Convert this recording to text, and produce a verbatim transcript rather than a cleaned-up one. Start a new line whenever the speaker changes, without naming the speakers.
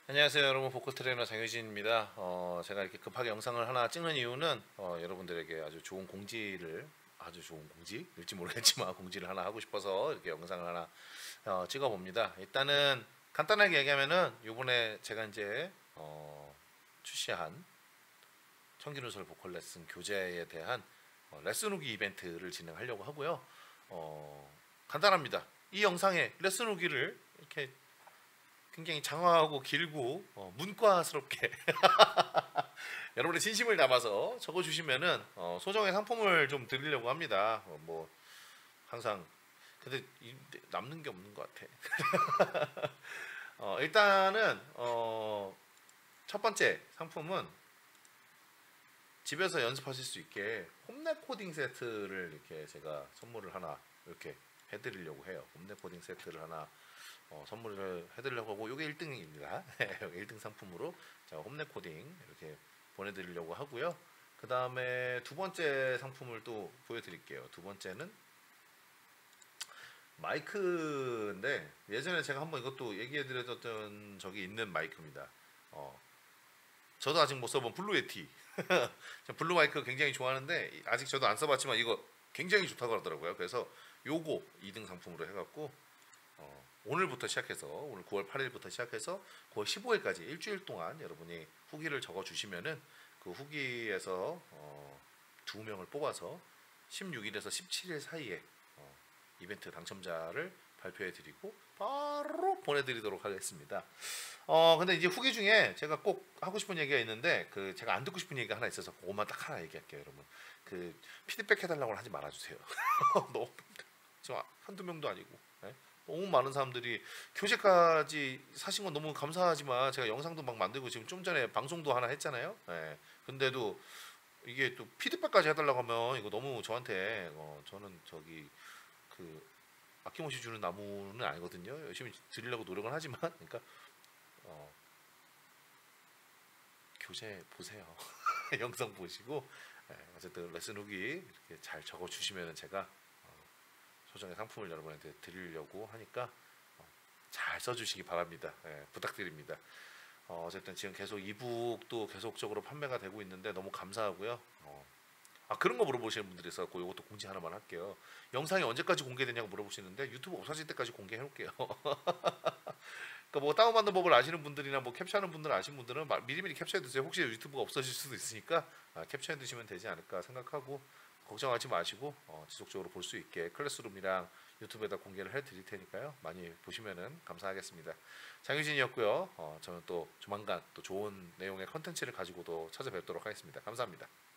안녕하세요 여러분, 보컬 트레이너 장효진입니다. 어, 제가 이렇게 급하게 영상을 하나 찍는 이유는 어, 여러분들에게 아주 좋은 공지를 아주 좋은 공지일지 모르겠지만 공지를 하나 하고 싶어서 이렇게 영상을 하나 어, 찍어 봅니다. 일단은 간단하게 얘기하면은 요번에 제가 이제 어, 출시한 청기누설 보컬 레슨 교재에 대한 어, 레슨 후기 이벤트를 진행하려고 하고요. 어, 간단합니다. 이 영상에 레슨 후기를 이렇게 굉장히 장황하고 길고 어, 문과스럽게 여러분의 진심을 담아서 적어주시면은 어, 소정의 상품을 좀 드리려고 합니다. 어, 뭐 항상 근데 이- 남는 게 없는 것 같아. 어, 일단은 어, 첫 번째 상품은 집에서 연습하실 수 있게 홈랩 코딩 세트를 이렇게 제가 선물을 하나 이렇게 해드리려고 해요. 홈랩 코딩 세트를 하나 어, 선물을 해드리려고 하고 이게 일 등입니다. 일 등 상품으로 제가 홈랩 코딩 이렇게 보내드리려고 하고요. 그 다음에 두 번째 상품을 또 보여드릴게요. 두 번째는 마이크인데 예전에 제가 한번 이것도 얘기해드렸던 적이 있는 마이크입니다. 어, 저도 아직 못 써본 블루 예티. 블루 마이크 굉장히 좋아하는데 아직 저도 안 써봤지만 이거 굉장히 좋다고 하더라고요. 그래서 요거 이 등 상품으로 해갖고 어, 오늘부터 시작해서 오늘 구월 팔일부터 시작해서 구월 십오일까지 일주일 동안 여러분이 후기를 적어 주시면은 그 후기에서 어, 두 명을 뽑아서 십육일에서 십칠일 사이에 어, 이벤트 당첨자를 발표해 드리고 바로 보내드리도록 하겠습니다. 어 근데 이제 후기 중에 제가 꼭 하고 싶은 얘기가 있는데 그 제가 안 듣고 싶은 얘기가 하나 있어서 그것만 딱 하나 얘기할게요, 여러분. 그 피드백 해달라고 하지 말아주세요. 너무 지금 한두 명도 아니고. 예? 너무 많은 사람들이 교재까지 사신 건 너무 감사하지만 제가 영상도 막 만들고 지금 좀 전에 방송도 하나 했잖아요. 예. 근데도 이게 또 피드백까지 해달라고 하면 이거 너무 저한테 어, 저는 저기 그 아낌없이 주는 나무는 아니거든요. 열심히 드리려고 노력은 하지만 그러니까 어, 교재 보세요. 영상 보시고 예, 어쨌든 레슨 후기 이렇게 잘 적어 주시면 제가 어, 소정의 상품을 여러분한테 드리려고 하니까 어, 잘 써주시기 바랍니다. 예, 부탁드립니다. 어, 어쨌든 지금 계속 이북도 계속적으로 판매가 되고 있는데 너무 감사하고요. 어, 아 그런 거 물어보시는 분들이 있어서 이것도 공지 하나만 할게요. 영상이 언제까지 공개되냐고 물어보시는데 유튜브 없어질 때까지 공개해 놓을게요. 그러니까 뭐 다운받는 법을 아시는 분들이나 뭐 캡처하는 분들 아시는 분들은 미리미리 캡처해 두세요. 혹시 유튜브가 없어질 수도 있으니까 아, 캡처해 두시면 되지 않을까 생각하고 걱정하지 마시고 어, 지속적으로 볼 수 있게 클래스룸이랑 유튜브에다 공개를 해 드릴 테니까요. 많이 보시면은 감사하겠습니다. 장유진이었고요. 어, 저는 또 조만간 또 좋은 내용의 컨텐츠를 가지고도 찾아뵙도록 하겠습니다. 감사합니다.